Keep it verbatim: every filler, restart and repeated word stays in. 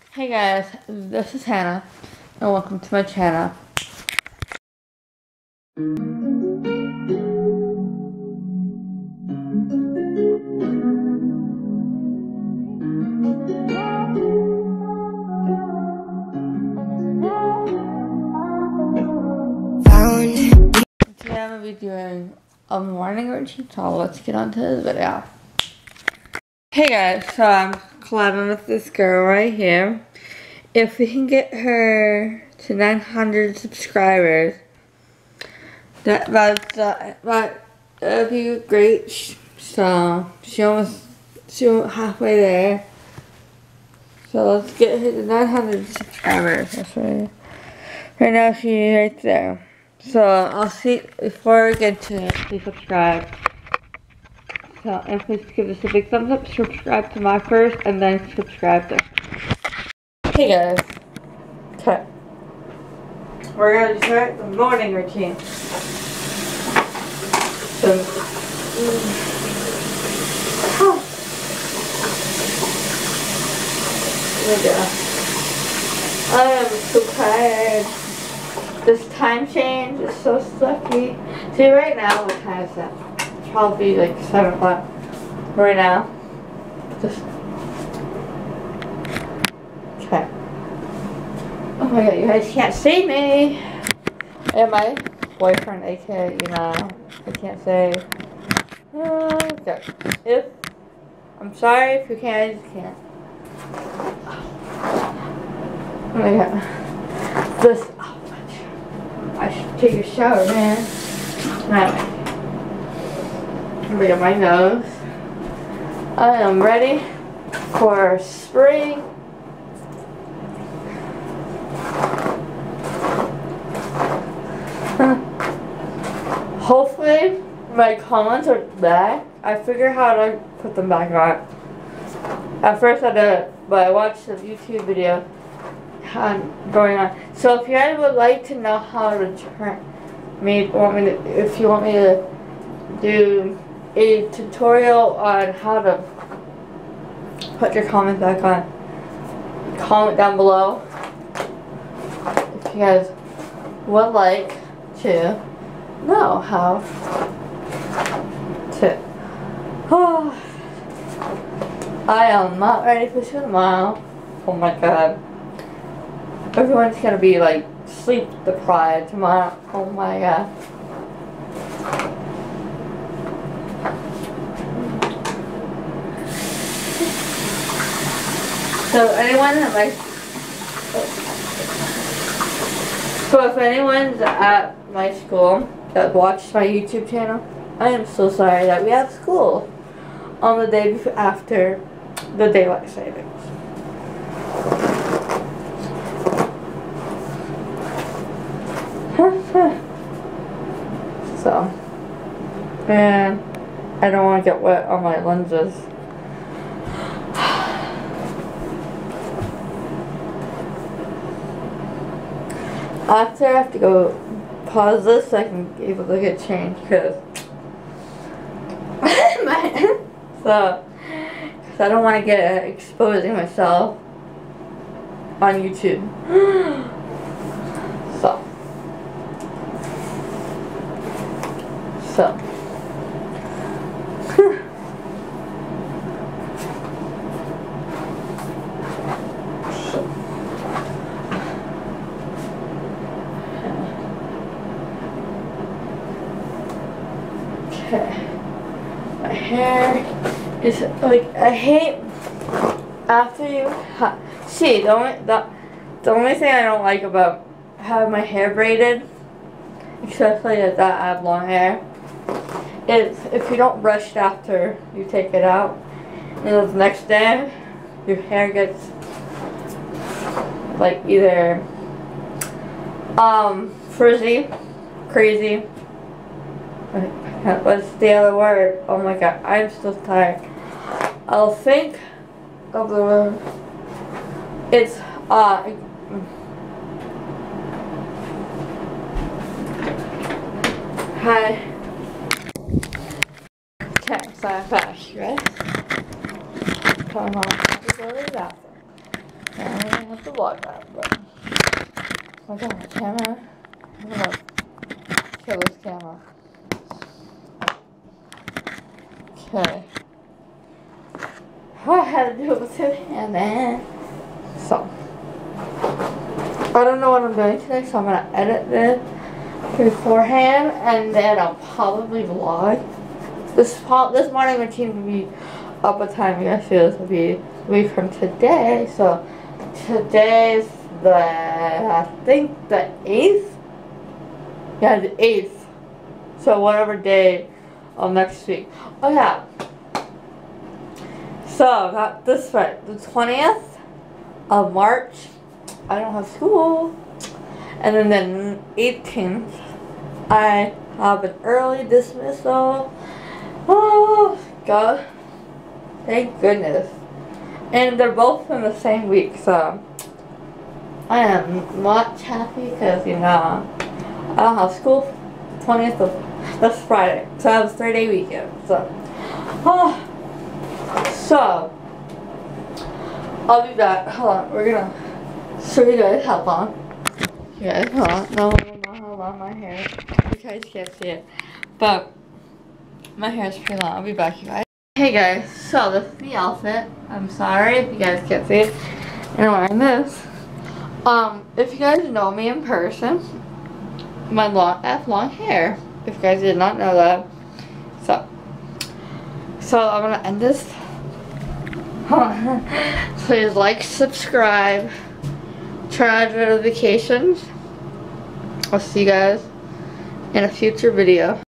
Hey guys, this is Hannah, and welcome to my channel. Today I'm going to be doing a morning routine, so let's get on to this video. Hey guys, so I'm collabing with this girl right here. If we can get her to nine hundred subscribers, that that's uh, that that'd be great. So she almost she almost halfway there. So let's get her to nine hundred subscribers. That's right. Right now she's right there. So I'll see before we get to it. Please subscribe. So and please give us a big thumbs up. Subscribe to my first, and then subscribe to. Hey guys. Okay. We're gonna start the morning routine. So. Mm, oh. There we go. I am so tired. This time change is so sucky. See, right now, what time is that? It's probably like seven o'clock. Right now. Just. Okay. Oh my god, you guys can't see me! And my boyfriend, aka, you know, I can't say. Uh, okay. If. I'm sorry if you can't, I just can't. Oh my god. This. Oh, I should take a shower, man. Now, look at my nose. I am ready for spring. Hopefully, my comments are back. I figure how to put them back on. At first I did, but I watched a YouTube video going on. So if you guys would like to know how to turn me, want me to, if you want me to do a tutorial on how to put your comment back on, comment down below. If you guys would like to know how to. Oh, I am not ready for tomorrow. Oh my god. Everyone's gonna be like sleep deprived tomorrow. Oh my god. So anyone at my so if anyone's at my school that watched my YouTube channel, I am so sorry that we have school on the day before, after the daylight savings. So, and I don't want to get wet on my lenses. After I have to go pause this so I can be able to get changed, because so cause I don't want to get uh, exposing myself on YouTube. So So, okay, my hair is like, I hate after you ha see the only the, the only thing I don't like about having my hair braided, especially if that I have long hair, is if you don't brush it after you take it out, and the next day your hair gets like either um frizzy, crazy. What's the other word? Oh my god, I'm so tired. I'll think of the word. It's uh hi. Okay, so I'm back, right? Come on, go to the bathroom. have to vlog that, but I got my camera. I'm gonna show this camera. Okay. All I had to do was sit and then so I don't know what I'm doing today, so I'm gonna edit this beforehand and then I'll probably vlog. This this morning routine will be up at time you guys see this will be a week from today. So today's the I think the eighth. Yeah, the eighth. So whatever day of next week. Oh yeah. So got this right. The twentieth of March I don't have school. And then the eighteenth I have an early dismissal. Oh God. Thank goodness. And they're both in the same week, so I am much happy because, you know, I don't have school twentieth of this Friday. So I have a three day weekend. So oh. So I'll be back. Hold on, we're gonna show you guys how long. You guys, hold on. No, no, how long my hair. You guys can't see it. But my hair is pretty long. I'll be back, you guys. Hey guys, so this is the outfit. I'm sorry if you guys can't see it. And I'm wearing this. Um, if you guys know me in person, my long, I have long hair. If you guys did not know that. So, so I'm gonna end this. Please like, subscribe, turn on notifications. I'll see you guys in a future video.